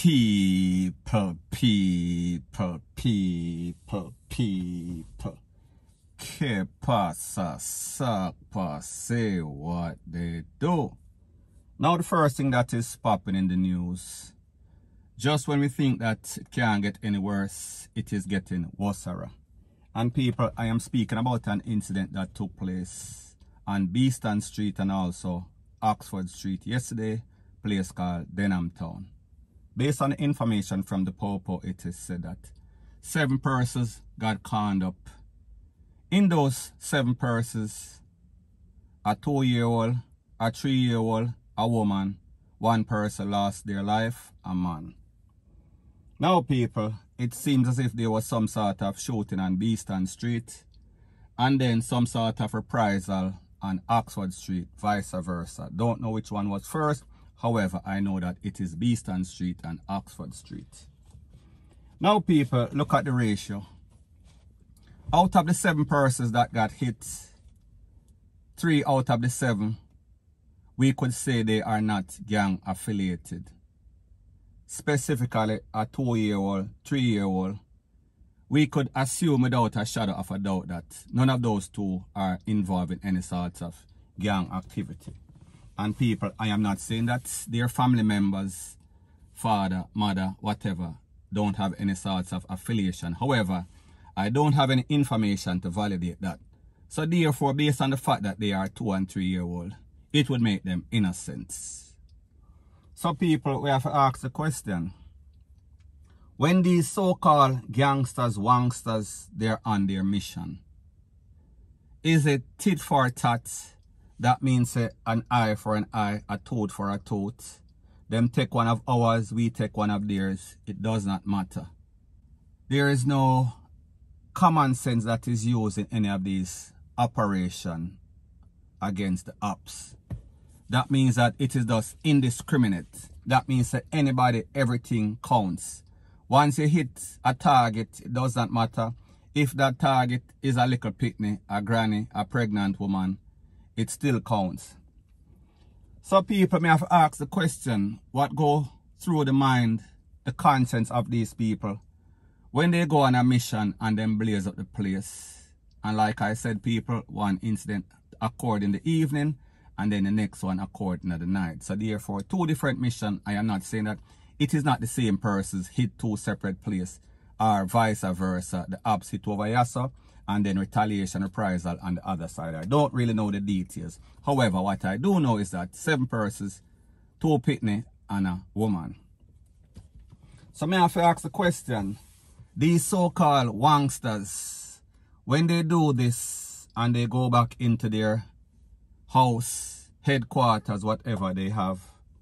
People. Que pasa, sapa, say what they do. Now the first thing that is popping in the news, just when we think that it can't get any worse, it is getting worse. And people, I am speaking about an incident that took place on Beeston Street and also Oxford Street yesterday, place called Denham Town. Based on the information from the Popo, it is said that 7 persons got conned up. In those 7 persons, a 2-year-old, a 3-year-old, a woman, 1 person lost their life, a man. Now people, it seems as if there was some sort of shooting on Beeston Street and then some sort of reprisal on Oxford Street, vice versa. Don't know which one was first. However, I know that it is Beeston Street and Oxford Street. Now people, look at the ratio. Out of the 7 persons that got hit, 3 out of the 7, we could say they are not gang affiliated. Specifically, a 2-year-old, 3-year-old, we could assume without a shadow of a doubt that none of those 2 are involved in any sort of gang activity. And people, I am not saying that their family members, father, mother, whatever, don't have any sorts of affiliation. However, I don't have any information to validate that. So therefore, based on the fact that they are 2- and 3-year-old, it would make them innocent. So people, we have to ask the question. When these so-called gangsters, wangsters, they're on their mission, is it tit for tat? That means an eye for an eye, a tooth for a tooth. Them take one of ours, we take one of theirs. It does not matter. There is no common sense that is used in any of these operations against the ops. That means that it is just indiscriminate. That means that anybody, everything counts. Once you hit a target, it does not matter if that target is a little pitney, a granny, a pregnant woman, it still counts. So people may have to ask the question, what go through the mind, the conscience of these people when they go on a mission and then blaze up the place. And like I said, people, one incident occurred in the evening and then the next one occurred in the night. So therefore, 2 different missions. I am not saying that it is not the same persons hit 2 separate places or vice versa. The ops hit over Yasa and then retaliation, reprisal on the other side. I don't really know the details. However, what I do know is that 7 persons, 2 pitney and a woman. So may I have to ask the question, these so-called wangsters, when they do this and they go back into their house, headquarters, whatever they have,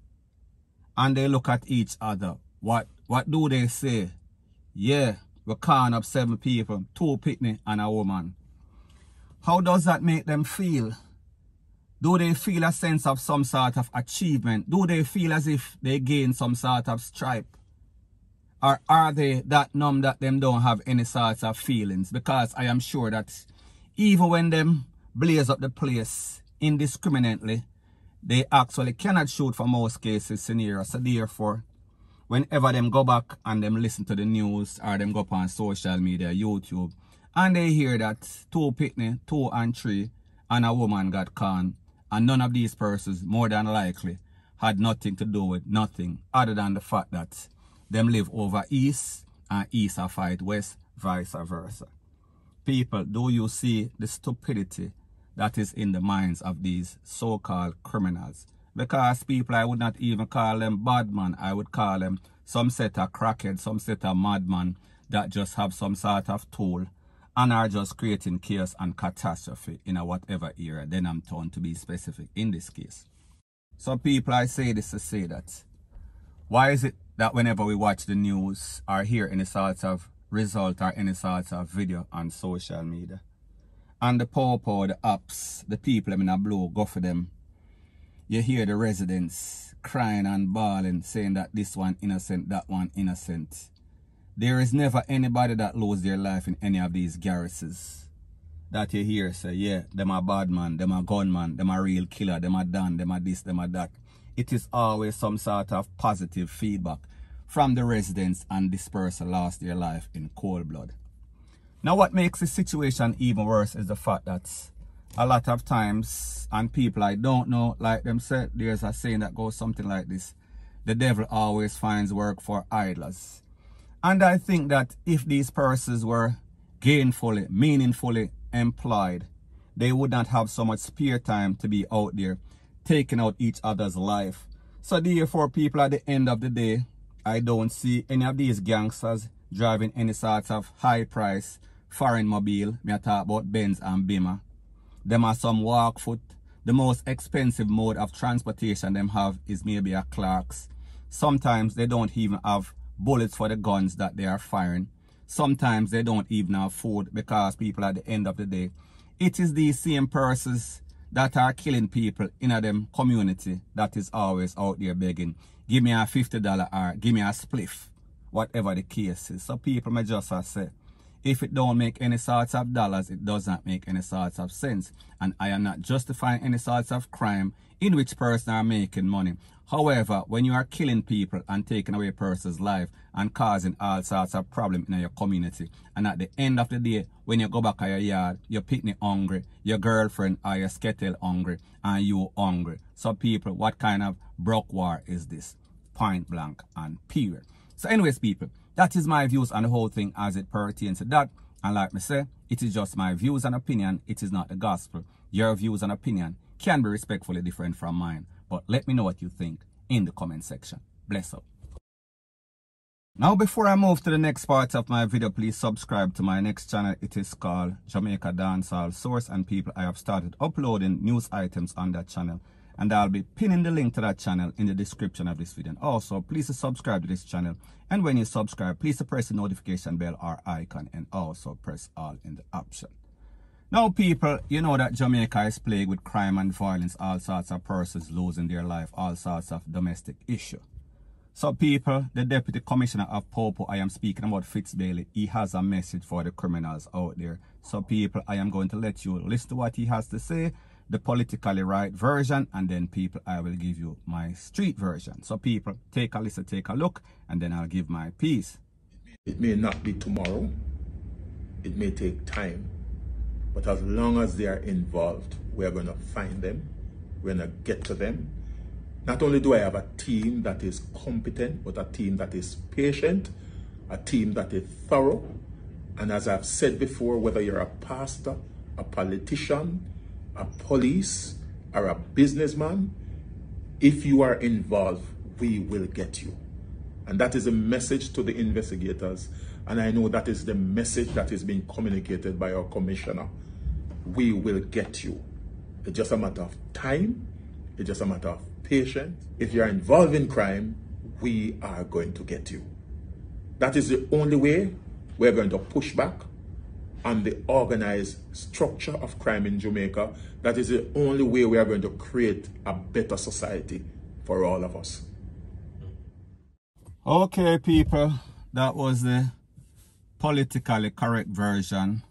and they look at each other, what do they say? Yeah, we're calling up 7 people, 2 pitney and a woman. How does that make them feel? Do they feel a sense of some sort of achievement? Do they feel as if they gain some sort of stripe? Or are they that numb that them don't have any sorts of feelings? Because I am sure that even when them blaze up the place indiscriminately, they actually cannot shoot for most cases scenarios. So therefore, whenever them go back and them listen to the news or them go up on social media, YouTube, and they hear that 2 pitney, 2 and 3, and a woman got conned, and none of these persons, more than likely, had nothing to do with nothing other than the fact that them live over east and east are fight west, vice versa. People, do you see the stupidity that is in the minds of these so-called criminals? Because people, I would not even call them bad man. I would call them some set of crackhead, some set of madman that just have some sort of tool and are just creating chaos and catastrophe in a whatever era. Then I'm torn to be specific in this case. So people, I say this to say that, why is it that whenever we watch the news or hear any sort of result or any sort of video on social media, and the Popo, the ops, the people in a blow go for them, you hear the residents crying and bawling, saying that this one innocent, that one innocent. There is never anybody that lose their life in any of these garrisons that you hear say, yeah, them a bad man, them a gunman, them a real killer, them a done, them a this, them a that. It is always some sort of positive feedback from the residents, and this person lost their life in cold blood. Now what makes the situation even worse is the fact that a lot of times, and people I don't know, like them said, there's a saying that goes something like this: the devil always finds work for idlers. And I think that if these persons were gainfully, meaningfully employed, they would not have so much spare time to be out there taking out each other's life. So therefore, people, at the end of the day, I don't see any of these gangsters driving any sort of high price foreign mobile. Me I talk about Benz and Beamer. Them are some walk foot. The most expensive mode of transportation them have is maybe a Clarks. Sometimes they don't even have bullets for the guns that they are firing. Sometimes they don't even have food, because people, at the end of the day, it is these same persons that are killing people in a them community that is always out there begging, give me a $50 or give me a spliff, whatever the case is. So people may just say, if it don't make any sorts of dollars, it does not make any sorts of sense. And I am not justifying any sorts of crime in which persons are making money. However, when you are killing people and taking away a person's life and causing all sorts of problems in your community, and at the end of the day, when you go back to your yard, your picnic hungry, your girlfriend or your skettle hungry, and you hungry. So people, what kind of broke war is this? Point blank and period. So anyways, people, that is my views on the whole thing as it pertains to that. And like me say, it is just my views and opinion. It is not the gospel. Your views and opinion can be respectfully different from mine. But let me know what you think in the comment section. Bless up. Now, before I move to the next part of my video, please subscribe to my next channel. It is called Jamaica Dancehall Source. And people, I have started uploading news items on that channel. And I'll be pinning the link to that channel in the description of this video. And also, please subscribe to this channel. And when you subscribe, please press the notification bell or icon, and also press all in the option. Now, people, you know that Jamaica is plagued with crime and violence, all sorts of persons losing their life, all sorts of domestic issue. So, people, the Deputy Commissioner of Popo, I am speaking about Fitzbailey, he has a message for the criminals out there. So, people, I am going to let you listen to what he has to say, the politically right version, and then, people, I will give you my street version. So, people, take a listen, take a look, and then I'll give my piece. It may not be tomorrow. It may take time. But as long as they are involved, we're going to find them. We're going to get to them. Not only do I have a team that is competent, but a team that is patient, a team that is thorough. And as I've said before, whether you're a pastor, a politician, a police, or a businessman, if you are involved, we will get you. And that is a message to the investigators. And I know that is the message that is being communicated by our commissioner. We will get you. It's just a matter of time. It's just a matter of patience. If you're involved in crime, we are going to get you. That is the only way we're going to push back on the organized structure of crime in Jamaica. That is the only way we are going to create a better society for all of us. Okay, people, that was the politically correct version.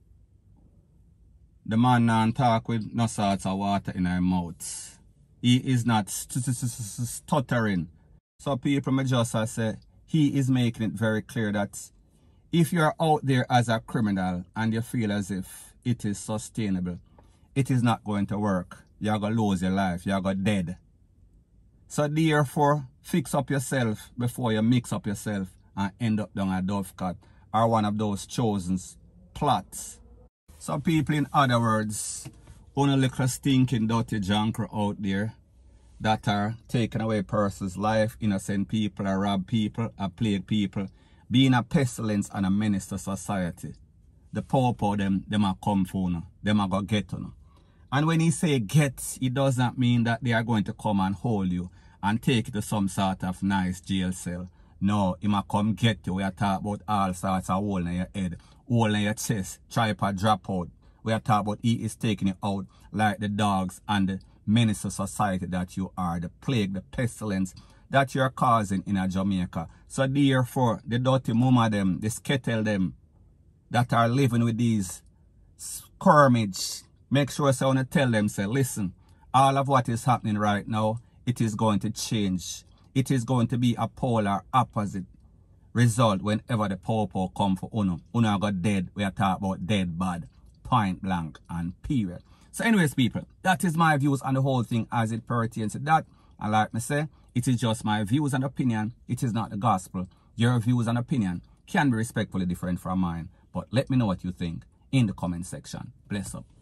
The man not talk with no sort of water in her mouth. He is not stuttering. So people may just say, he is making it very clear that if you're out there as a criminal and you feel as if it is sustainable, it is not going to work. You're going to lose your life. You're going to dead. So therefore, fix up yourself before you mix up yourself and end up down a Dovecote or one of those chosen plots. So people, in other words, only little stinking dirty junker out there that are taking away persons' life, innocent people, or rob people, or plague people, being a pestilence and a menace to society. The Popo, them are come for you. Them are going to get you. And when he say get, it does not mean that they are going to come and hold you and take you to some sort of nice jail cell. No, he might come get you. We are talking about all sorts of hole in your head, hole in your chest, tripod drop out. We are talking about he is taking you out like the dogs and the menace to society that you are, the plague, the pestilence that you are causing in a Jamaica. So therefore, the dirty mama them, the skettle them that are living with these skirmish, make sure someone tell them, say, listen, all of what is happening right now, it is going to change. it is going to be a polar opposite result whenever the popo come for Uno. Uno got dead. We are talking about dead bad, point blank and period. So anyways, people, that is my views on the whole thing as it pertains to that. And like me say, it is just my views and opinion. It is not the gospel. Your views and opinion can be respectfully different from mine. But let me know what you think in the comment section. Bless up.